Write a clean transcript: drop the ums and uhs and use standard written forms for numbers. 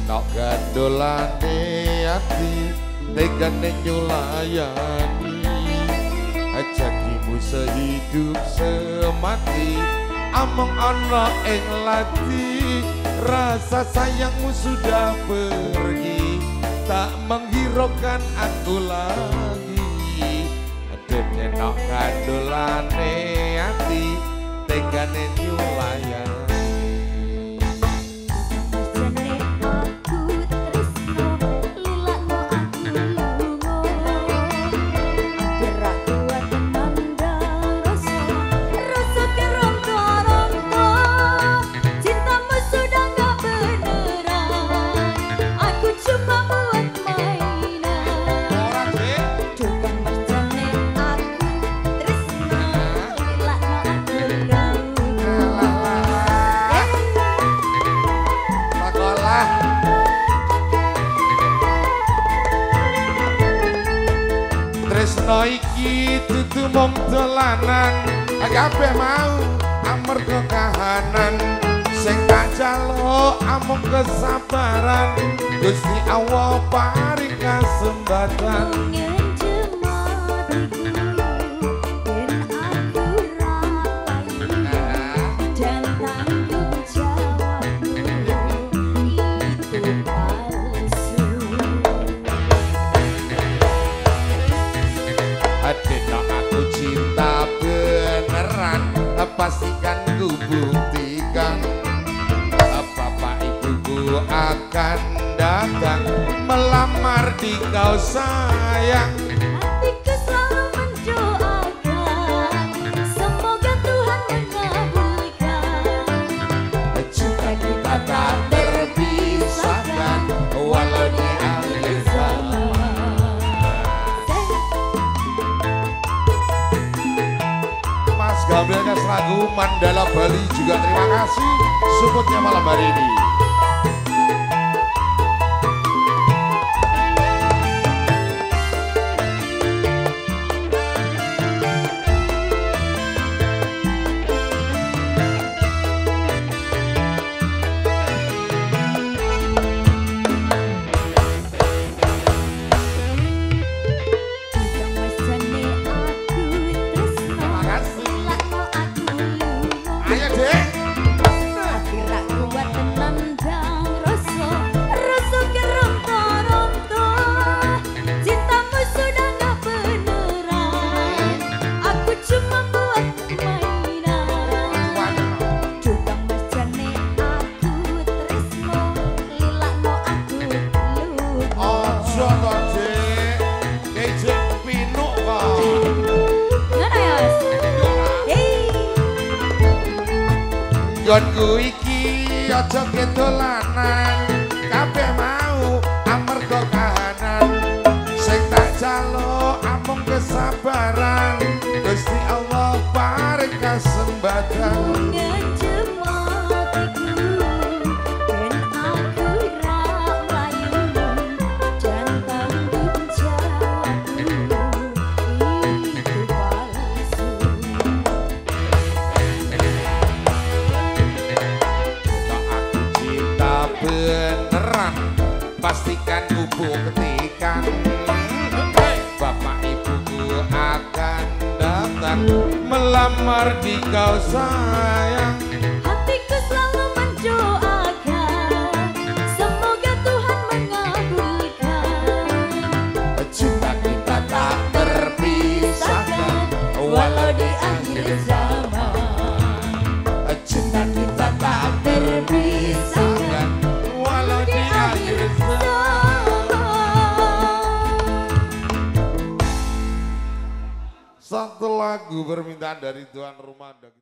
nok gandolane ati tegane nyulayani janjimu sehidup semati among ana ing lati rasa sayangmu sudah pergi tak menghiraukan aku lagi dene nok gandolane ati tegane nyulayani. Tresno iki dudu mung dolanan kabeh mau amarga kahanan sing tak jaluk amung kesabaran Gusti Allah paring kasempatan. Pastikan ku buktikan bapak ibuku akan datang melamar di kau sayang. Hatiku selalu mendoakan semoga Tuhan mengabulkan. Jika kita tak terpisahkan walau di akhir zaman. Gambarnya lagu Mandala Bali juga terima kasih supportnya malam hari ini. Gonku iki aja kedolanan kabeh mau amarga kahanan sing tak jaluk amung kesabaran Gusti Allah paring kasempatan. Beneran pastikan kubu ketikan bapak ibuku akan datang melamar di kau sayang. Hatiku selalu mendoakan semoga Tuhan mengabulkan. Cinta kita tak terpisahkan walau di akhir zaman. Cinta kita tak terpisahkan walau di akhir zaman. Satu lagu permintaan dari tuan rumah.